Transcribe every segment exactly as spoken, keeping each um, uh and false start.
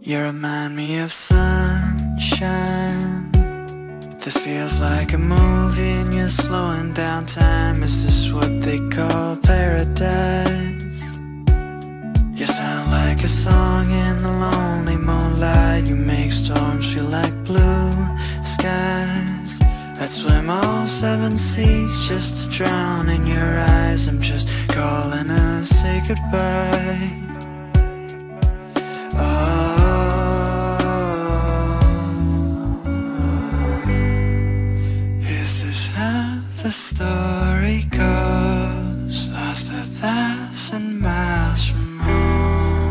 You remind me of sunshine. This feels like a movie and you're slowing down time. Is this what they call paradise? You sound like a song in the lonely moonlight. You make storms feel like blue skies. I'd swim all seven seas just to drown in your eyes. I'm just calling to say goodbye. Oh, is this how the story goes? Lost a thousand miles from home.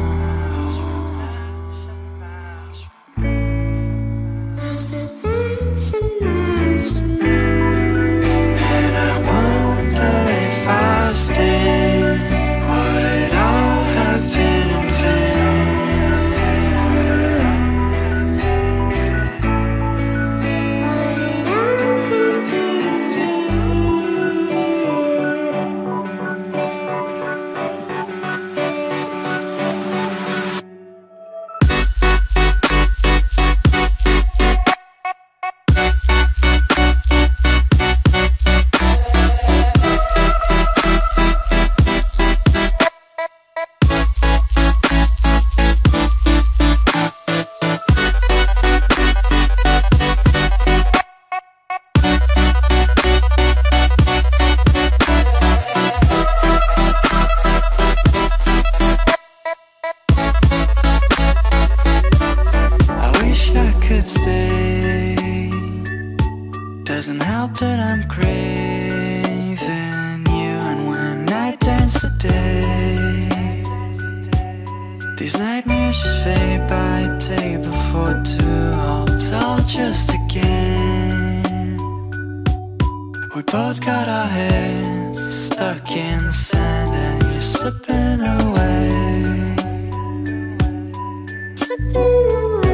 Lost a thousand miles from home. And I wonder if I stay, would it all have been in stay. Doesn't help that I'm craving you, and when night turns to day, these nightmares just fade by a table for two. All it's all just a game. We both got our heads stuck in the sand, and you're slipping away. Slipping away.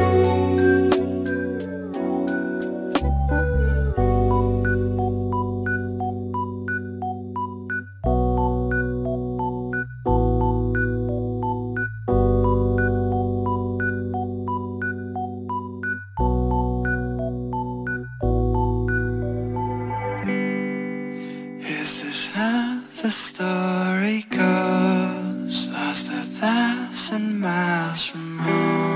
Is this how the story goes? Lost a thousand miles from home.